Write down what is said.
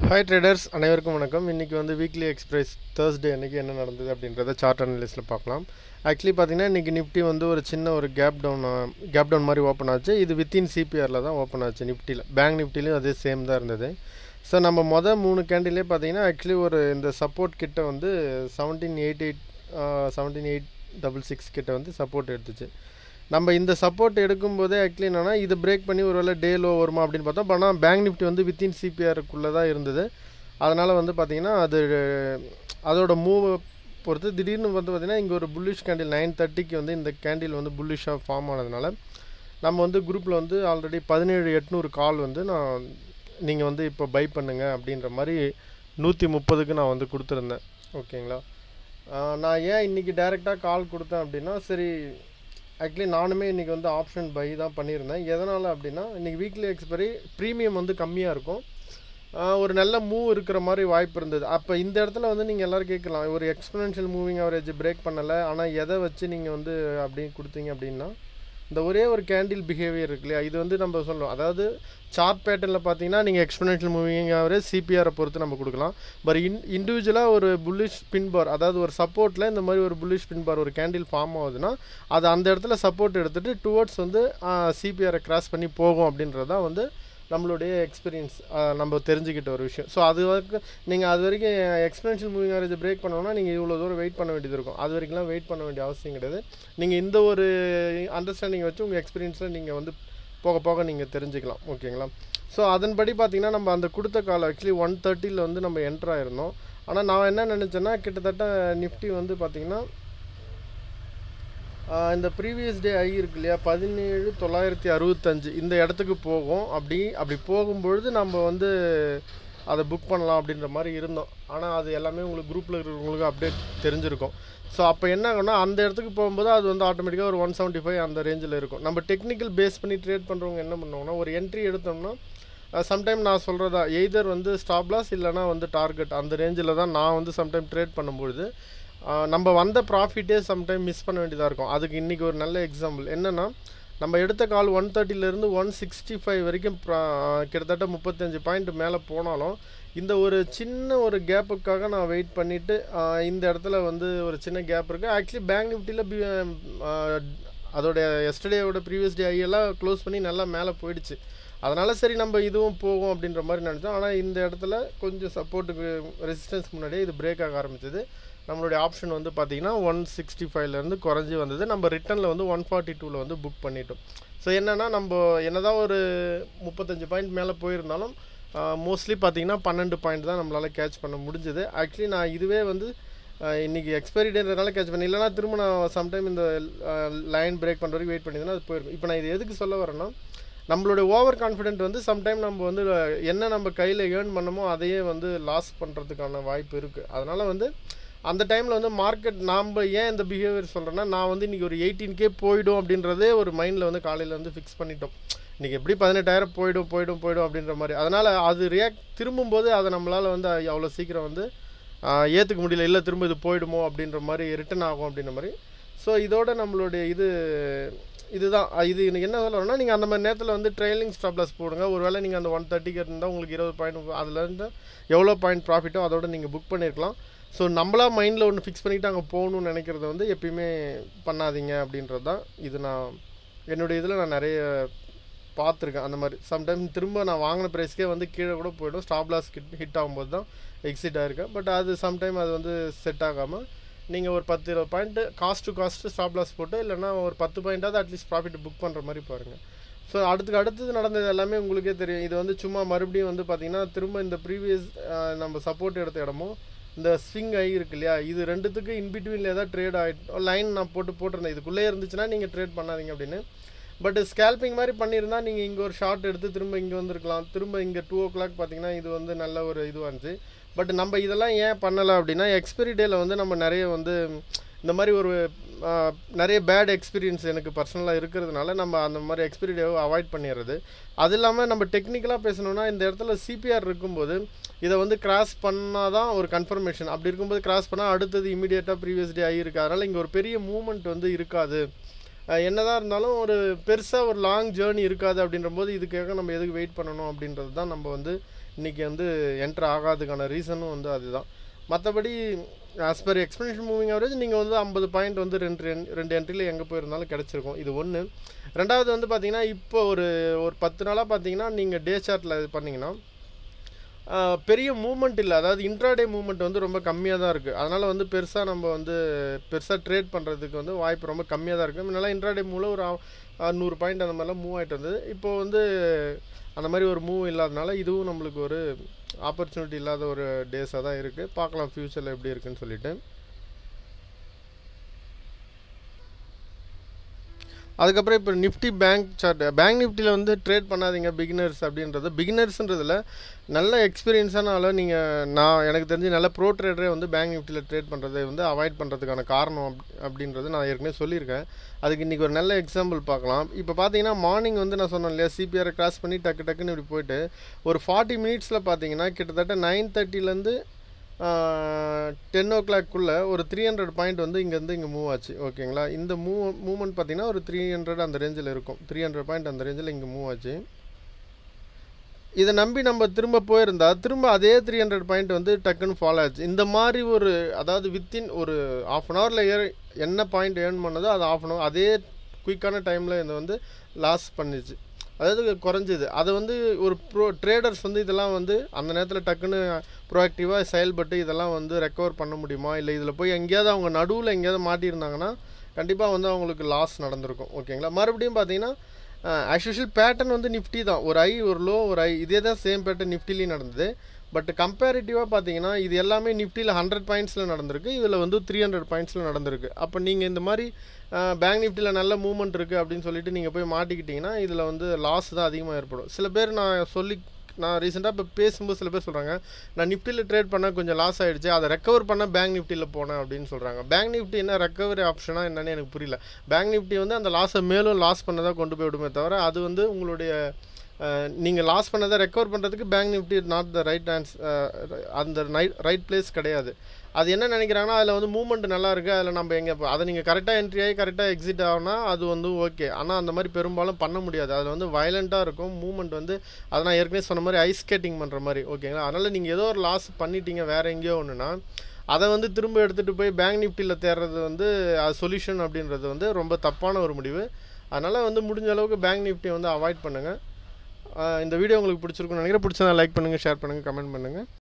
Hi traders, அனைவருக்கும் வணக்கம். இன்றைக்கி வந்து வீக்லி எக்ஸ்பிரஸ் தேர்ஸ்டே அன்றைக்கி என்ன நடந்தது அப்படின்றத சார்ட் அனலிஸ்ட்டில் பார்க்கலாம். ஆக்சுவலி பார்த்திங்கன்னா இன்றைக்கி நிஃப்டி வந்து ஒரு சின்ன ஒரு கேப் டவுன் மாதிரி ஓப்பன் ஆச்சு. இது வித்தின் சிபிஆரில் தான் ஓப்பன் ஆச்சு. நிஃப்டியில் பேங்க் நிஃப்டிலையும் அதே சேம் தான் இருந்தது. ஸோ நம்ம மொதல் 3 கேண்டிலே பார்த்திங்கன்னா ஆக்சுவலி ஒரு இந்த சப்போர்ட் கிட்ட வந்து 17,866 கிட்ட வந்து சப்போர்ட் எடுத்துச்சு. நம்ம இந்த சப்போர்ட் எடுக்கும்போதே ஆக்சுவலி என்னென்னா இது பிரேக் பண்ணி ஒரு வேளை டே லோ வருமா அப்படின்னு பார்த்தோம். ஆனால் பேங்க் நிஃப்டி வந்து வித்தின் சிபிஆருக்குள்ளே தான் இருந்தது. அதனால் வந்து பார்த்திங்கன்னா அதோட மூவ் பொறுத்து திடீர்னு வந்து பார்த்திங்கன்னா இங்கே ஒரு புல்லிஷ் கேண்டில் 9:30க்கு வந்து இந்த கேண்டில் வந்து புல்லிஷாக ஃபார்ம் ஆனதுனால நம்ம வந்து குரூப்பில் வந்து ஆல்ரெடி 17,800 கால் வந்து நீங்கள் வந்து இப்போ பை பண்ணுங்க அப்படின்ற மாதிரி 130க்கு நான் வந்து கொடுத்துருந்தேன். ஓகேங்களா? நான் ஏன் இன்றைக்கி டைரெக்டாக கால் கொடுத்தேன் அப்படின்னா, சரி ஆக்சுவலி நானுமே இன்றைக்கி வந்து ஆப்ஷன் பை தான் பண்ணியிருந்தேன். எதனால் அப்படின்னா இன்றைக்கி வீக்லி எக்ஸ்பைரி ப்ரீமியம் வந்து கம்மியாக இருக்கும், ஒரு நல்ல மூவ் இருக்கிற மாதிரி வாய்ப்பு இருந்தது. அப்போ இந்த இடத்துல வந்து நீங்கள் எல்லோரும் கேட்கலாம், ஒரு எக்ஸ்போனென்ஷியல் மூவிங் ஆவரேஜ் பிரேக் பண்ணலை, ஆனால் எதை வச்சு நீங்கள் வந்து அப்படி கொடுத்தீங்க அப்படின்னா இந்த ஒரே ஒரு கேண்டில் பிஹேவியர் இருக்கு இல்லையா, இது வந்து நம்ம சொல்லுவோம். அதாவது சார்ட் பேட்டர்னில் பார்த்தீங்கன்னா நீங்கள் எக்ஸ்போனென்ஷியல் மூவிங் ஆவரேஜ் சிபிஆரை பொறுத்து நம்ம கொடுக்கலாம். பட் இண்டிவிஜுவலாக ஒரு புல்லிஷ் பின் பார், அதாவது ஒரு சப்போர்ட்டில் இந்த மாதிரி ஒரு புல்லிஷ் பின் பார் ஒரு கேண்டில் ஃபார்ம் ஆகுதுன்னா அது அந்த இடத்துல சப்போர்ட் எடுத்துகிட்டு டுவர்ட்ஸ் வந்து சிபிஆரை கிராஸ் பண்ணி போகும் அப்படின்றது தான் வந்து நம்மளுடைய எக்ஸ்பீரியன்ஸ், நம்ம தெரிஞ்சுக்கிட்ட ஒரு விஷயம். ஸோ அது வரைக்கும் நீங்கள் அது வரைக்கும் எக்ஸ்போனென்ஷியல் மூவிங் ஆவரேஜ் பிரேக் பண்ணணும்னா நீங்கள் இவ்வளோ தூரம் வெயிட் பண்ண வேண்டியது இருக்கும். அது வரைக்கும்லாம் வெயிட் பண்ண வேண்டிய அவசியம் கிடையாது. நீங்கள் இந்த ஒரு அண்டர்ஸ்டாண்டிங் வச்சு உங்கள் எக்ஸ்பீரியன்ஸில் நீங்கள் வந்து போக போக நீங்கள் தெரிஞ்சுக்கலாம். ஓகேங்களா? ஸோ அதன்படி பார்த்திங்கன்னா நம்ம அந்த கொடுத்த காலம் ஆக்சுவலி 130 வந்து நம்ம என்ட்ரு ஆயிருந்தோம். ஆனால் நான் என்ன நினச்சேன்னா கிட்டத்தட்ட நிஃப்டி வந்து பார்த்திங்கன்னா இந்த ப்ரீவியஸ் டே ஐ இருக்கு இல்லையா 17,965 இந்த இடத்துக்கு போகும். அப்படி போகும்பொழுது நம்ம வந்து அதை புக் பண்ணலாம் அப்படின்ற மாதிரி இருந்தோம். ஆனால் அது எல்லாமே உங்களுக்கு குரூப்பில் இருக்கிறவங்களுக்கு அப்டேட் தெரிஞ்சிருக்கும். ஸோ அப்போ என்ன ஆகும்னா அந்த இடத்துக்கு போகும்போது அது வந்து ஆட்டோமேட்டிக்காக ஒரு 175 அந்த ரேஞ்சில் இருக்கும். நம்ம டெக்னிக்கல் பேஸ் பண்ணி ட்ரேட் பண்ணுறவங்க என்ன பண்ணுவாங்கன்னா, ஒரு என்ட்ரி எடுத்தோம்னா சம்டைம் நான் சொல்கிறதா எய்தர் வந்து ஸ்டாப் லாஸ் இல்லைனா வந்து டார்கெட் அந்த ரேஞ்சில் தான் நான் வந்து சம்டைம் ட்ரேட் பண்ணும்பொழுது நம்ம வந்த ப்ராஃபிட்டே சம்டைம் மிஸ் பண்ண வேண்டியதாக இருக்கும். அதுக்கு இன்றைக்கி ஒரு நல்ல எக்ஸாம்பிள் என்னென்னா, நம்ம எடுத்த கால் 130லேருந்து 165 வரைக்கும் கிட்டத்தட்ட 35 பாயிண்ட் மேலே போனாலும் இந்த ஒரு சின்ன ஒரு கேப்புக்காக நான் வெயிட் பண்ணிவிட்டு இந்த இடத்துல வந்து ஒரு சின்ன கேப் இருக்குது. ஆக்சுவலி பேங்க் நிஃப்டியில் அதோடைய எஸ்டர்டேவோட ப்ரீவியஸ் டே ஐயெல்லாம் க்ளோஸ் பண்ணி நல்லா மேலே போயிடுச்சு. அதனால் சரி நம்ம இதுவும் போகும் அப்படின்ற மாதிரி நினச்சோம். ஆனால் இந்த இடத்துல கொஞ்சம் சப்போர்ட்டுக்கு ரெசிஸ்டன்ஸ் முன்னாடியே இது பிரேக் ஆக ஆரம்பிச்சது. நம்மளுடைய ஆப்ஷன் வந்து பார்த்திங்கன்னா 165லேருந்து குறைஞ்சி வந்தது. நம்ம ரிட்டனில் வந்து 142 வந்து புக் பண்ணிட்டோம். ஸோ என்னென்னா நம்ம என்னதான் ஒரு 35 பாயிண்ட் மேலே போயிருந்தாலும் மோஸ்ட்லி பார்த்திங்கன்னா 12 பாயிண்ட் தான் நம்மளால் கேட்ச் பண்ண முடிஞ்சது. ஆக்சுவலி நான் இதுவே வந்து இன்றைக்கி எக்ஸ்பைரி டேன்றதுனால கேட்ச் பண்ணி, இல்லைனா திரும்ப நான் சம்டைம் இந்த லைன் பிரேக் பண்ணுற வரைக்கும் வெயிட் பண்ணியிருந்தேன்னா அது போயிருக்கும். இப்போ நான் இது எதுக்கு சொல்ல வரேன்னா, நம்மளுடைய ஓவர் கான்ஃபிடென்ட் வந்து சம்டைம் நம்ம வந்து என்ன நம்ம கையில் ஏர்ன் பண்ணமோ அதையே வந்து லாஸ் பண்ணுறதுக்கான வாய்ப்பு இருக்குது. அதனால் வந்து அந்த டைமில் வந்து மார்க்கெட் நாம் ஏன் இந்த பிஹேவியர் சொல்கிறேன்னா, நான் வந்து இன்றைக்கி ஒரு 18K போயிடும் அப்படின்றதே ஒரு மைண்டில் வந்து காலையில் வந்து ஃபிக்ஸ் பண்ணிட்டோம். இன்றைக்கி எப்படி 18,000 போயிடும் அப்படின்ற மாதிரி. அதனால் அது திரும்பும்போது அதை நம்மளால் வந்து அவ்வளோ சீக்கிரம் வந்து ஏற்றுக்க முடியல. இல்லை திரும்ப இது போயிடுமோ அப்படின்ற மாதிரி ரிட்டன் ஆகும் அப்படின்ற மாதிரி. ஸோ இதோட நம்மளுடைய இதுதான் இது என்ன சொல்லணும்னா, நீங்கள் அந்த மாதிரி நேரத்தில் வந்து ட்ரெயிலிங் ஸ்டாப் லாஸ் போடுங்க. ஒரு வேளை நீங்கள் அந்த 130க்கு இருந்தால் உங்களுக்கு 20 பாயிண்ட் அதுலேருந்து எவ்வளோ பாயிண்ட் ப்ராஃபிட்டோ அதோட நீங்கள் புக் பண்ணியிருக்கலாம். ஸோ நம்மளா மைண்டில் ஒன்று ஃபிக்ஸ் பண்ணிவிட்டு அங்கே போகணுன்னு நினைக்கிறத வந்து எப்பயுமே பண்ணாதீங்க அப்படின்றது தான். இது என்னுடைய இதில் நான் நிறைய பார்த்துருக்கேன். அந்த மாதிரி சம்டைம் திரும்ப நான் வாங்கின ப்ரைஸ்க்கே வந்து கீழே கூட போய்டும். ஸ்டாப் லாஸ் ஹிட் ஆகும்போது தான் எக்ஸிட் ஆகிருக்கேன். பட் அது சம்டைம் அது வந்து செட் ஆகாமல் நீங்கள் ஒரு 10-20 பாயிண்ட்டு காஸ்ட்டு ஸ்டாப் லாஸ் போட்டு இல்லைனா ஒரு 10 பாயிண்ட்டாவது அட்லீஸ்ட் ப்ராஃபிட் புக் பண்ணுற மாதிரி பாருங்கள். ஸோ அடுத்தது நடந்தது எல்லாமே உங்களுக்கே தெரியும். இது வந்து சும்மா மறுபடியும் வந்து பார்த்திங்கன்னா திரும்ப இந்த ப்ரீவியஸ் நம்ம சப்போர்ட் எடுத்த இடமும் இந்த ஸ்விங் ஆகி இருக்கு இல்லையா, இது ரெண்டுத்துக்கு இன்பிட்வீனில் ஏதாவது ட்ரேட் ஆகிட்டு லைன் நான் போட்டிருந்தேன். இதுக்குள்ளே இருந்துச்சுன்னா நீங்கள் ட்ரேட் பண்ணாதீங்க அப்படின்னு. பட் ஸ்கேல்பிங் மாதிரி பண்ணியிருந்தால் நீங்கள் இங்கே ஒரு ஷார்ட் எடுத்து திரும்ப இங்கே வந்திருக்கலாம். திரும்ப இங்கே 2 o'clock பார்த்திங்கன்னா இது வந்து நல்ல ஒரு இதுவாக இருந்துச்சு. பட் நம்ம இதெல்லாம் ஏன் பண்ணலை அப்படின்னா, எக்ஸ்பைரி டேயில் வந்து நம்ம நிறைய வந்து இந்த மாதிரி ஒரு நிறைய பேட் எக்ஸ்பீரியன்ஸ் எனக்கு பர்சனலாக இருக்கிறதுனால நம்ம அந்த மாதிரி எக்ஸ்பைரி டேவை அவாய்ட் பண்ணிடுறது. அது இல்லாமல் நம்ம டெக்னிக்கலாக பேசணுன்னா, இந்த இடத்துல சிபிஆர் இருக்கும்போது இதை வந்து கிராஸ் பண்ணால் தான் ஒரு கன்ஃபர்மேஷன். அப்படி இருக்கும்போது கிராஸ் பண்ணால் அடுத்தது இமீடியட்டாக ப்ரீவியஸ் டே ஆகிருக்கு. அதனால் இங்கே ஒரு பெரிய மூவ்மெண்ட் வந்து இருக்காது. என்னதான் இருந்தாலும் ஒரு பெருசாக ஒரு லாங் ஜேர்னி இருக்காது. அப்படின்ற போது இதுக்காக நம்ம எதுக்கு வெயிட் பண்ணணும் அப்படின்றது தான் நம்ம வந்து இன்றைக்கி வந்து என்ட்ரு ஆகாததுக்கான ரீசனும் வந்து அதுதான். மற்றபடி as per exponential moving average நீங்கள் வந்து 50 பாயிண்ட் வந்து ரெண்டு என்ட்ரியில் எங்கே போயிருந்தாலும் கிடச்சிருக்கும். இது ஒன்று. ரெண்டாவது வந்து பார்த்திங்கன்னா இப்போ ஒரு 10 நாளாக பார்த்தீங்கன்னா நீங்கள் டே சார்ட்டில் இது பண்ணிங்கன்னா பெரிய மூவ்மெண்ட் இல்லை. அதாவது இன்ட்ராடே மூவ்மெண்ட் வந்து ரொம்ப கம்மியாக தான் இருக்குது. அதனால் வந்து பெருசாக ட்ரேட் பண்ணுறதுக்கு வந்து வாய்ப்பு ரொம்ப கம்மியாக தான் இருக்குது. முன்னெல்லாம் இன்ட்ராடே மூவில் ஒரு 100 பாயிண்ட் அந்த மாதிரிலாம் மூவ் ஆகிட்டு இருந்தது. இப்போது வந்து அந்த மாதிரி ஒரு மூவ் இல்லாதனால இதுவும் நம்மளுக்கு ஒரு ஆப்பர்ச்சுனிட்டி இல்லாத ஒரு டேஸாக தான் இருக்குது. பார்க்கலாம் ஃப்யூச்சரில் எப்படி இருக்குன்னு சொல்லிட்டு. அதுக்கப்புறம் இப்போ நிஃப்டி பேங்க் நிஃப்டியில் வந்து ட்ரேட் பண்ணாதீங்க பிகினர்ஸ்ன்றதில் நல்ல எக்ஸ்பீரியன்ஸான ஆள் எனக்கு தெரிஞ்சு நல்ல ப்ரோ ட்ரேடரே வந்து பேங்க் நிஃப்டியில் ட்ரேட் பண்ணுறதை வந்து அவாய்ட் பண்ணுறதுக்கான காரணம் அப்படின்றது நான் ஏற்கனவே சொல்லியிருக்கேன். அதுக்கு இன்றைக்கி ஒரு நல்ல எக்ஸாம்பிள் பார்க்கலாம். இப்போ பார்த்தீங்கன்னா மார்னிங் வந்து நான் சொன்னேன் இல்லையா, சிபிஆரை கிராஸ் பண்ணி டக்குன்னு இப்படி போயிட்டு ஒரு 40 மினிட்ஸில் பார்த்தீங்கன்னா கிட்டத்தட்ட 9:30லேருந்து 10 o'clockக்குள்ளே ஒரு 300 பாயிண்ட் வந்து இங்கேருந்து இங்கே மூவ் ஆச்சு. ஓகேங்களா, இந்த மூவ்மெண்ட் பார்த்திங்கன்னா ஒரு 300 அந்த ரேஞ்சில் இருக்கும். 300 பாயிண்ட் அந்த ரேஞ்சில் இங்கே மூவ் ஆச்சு. இதை நம்பி நம்ம திரும்ப போயிருந்தா திரும்ப அதே 300 பாயிண்ட் வந்து டக்குன்னு ஃபாலோ ஆச்சு. இந்த மாதிரி அதாவது வித்தின் ஒரு 1/2 hourல என்ன பாயிண்ட் ஏர்ன் பண்ணதோ அது 1/2 hour அதே குயிக்கான டைமில் இதை வந்து லாஸ் பண்ணிச்சு, அதாவது குறைஞ்சிது. அதை வந்து ஒரு ட்ரேடர்ஸ் வந்து இதெல்லாம் வந்து அந்த நேரத்தில் டக்குன்னு ப்ரோஆக்டிவாக செயல்பட்டு இதெல்லாம் வந்து ரெக்கவர் பண்ண முடியுமா, இல்லை இதில் போய் எங்கேயாவது அவங்க நடுவில் எங்கேயாவது மாட்டியிருந்தாங்கன்னா கண்டிப்பாக வந்து அவங்களுக்கு லாஸ் நடந்திருக்கும். ஓகேங்களா, மறுபடியும் பார்த்தீங்கன்னா ஆஸ் யூஷுவல் பேட்டர்ன் வந்து நிஃப்டி தான், ஒரு ஐ ஒரு லோ ஒரு ஐ, இதே தான் சேம் பேட்டர்ன் நிஃப்டிலையும் நடந்தது. பட் கம்பேரிட்டிவாக பார்த்தீங்கன்னா இது எல்லாமே நிஃப்டியில் 100 பாயிண்ட்ஸில் நடந்திருக்கு, இதில் வந்து 300 பாயிண்ட்ஸில் நடந்திருக்கு. அப்போ நீங்கள் இந்த மாதிரி பேங்க் நிஃப்டியில் நல்ல மூவ்மெண்ட் இருக்குது அப்படின்னு சொல்லிட்டு நீங்கள் போய் மாட்டிக்கிட்டிங்கன்னா இதில் வந்து லாஸ் தான் அதிகமாக ஏற்படும். சில பேர் நான் ரீசெண்டாக இப்போ பேசும்போது சில பேர் சொல்கிறாங்க, நான் நிஃப்டியில் ட்ரேட் பண்ணால் கொஞ்சம் லாஸ் ஆகிடுச்சு, அதை ரெக்கவர் பண்ண பேங்க் நிஃப்டியில் போனேன் அப்படின்னு சொல்கிறாங்க. பேங்க் நிஃப்டி என்ன ரெக்கவரி ஆப்ஷனாக என்னன்னு எனக்கு புரியல. பேங்க் நிஃப்டி வந்து அந்த லாஸை மேலும் லாஸ் பண்ணதாக கொண்டு போய் விடுமே தவிர அது வந்து உங்களுடைய நீங்கள் லாஸ் பண்ணதை ரெக்கவர் பண்ணுறதுக்கு பேங்க் நிஃப்டி நாட் த அந்த ரைட் பிளேஸ் கிடையாது. அது என்ன நினைக்கிறாங்கன்னா அதில் வந்து மூவ்மெண்ட் நல்லா இருக்குது, அதில் நம்ம அதை நீங்கள் கரெக்டாக என்ட்ரி ஆகி கரெக்டாக எக்ஸிட் ஆகுனா அது வந்து ஓகே. ஆனால் அந்த மாதிரி பெரும்பாலும் பண்ண முடியாது, அதில் வந்து வயலண்ட்டாக இருக்கும் மூவ்மெண்ட் வந்து. அதை நான் ஏற்கனவே சொன்ன மாதிரி ஐஸ் ஸ்கேட்டிங் பண்ணுற மாதிரி. ஓகேங்களா, அதனால் நீங்கள் ஏதோ ஒரு லாஸ் பண்ணிட்டீங்க வேறு எங்கேயோ ஒன்றுனா அதை வந்து திரும்ப எடுத்துகிட்டு போய் பேங்க் நிஃப்டியில் தேடுறது வந்து அது சொல்யூஷன் அப்படின்றது வந்து ரொம்ப தப்பான ஒரு முடிவு. அதனால் வந்து முடிஞ்ச அளவுக்கு பேங்க் நிஃப்டியை வந்து அவாய்ட் பண்ணுங்கள். இந்த வீடியோ உங்களுக்கு பிடிச்சிருக்குன்னு நினைக்கிறேன். பிடிச்சதா லைக் பண்ணுங்கள், ஷேர் பண்ணுங்கள், கமெண்ட் பண்ணுங்கள்.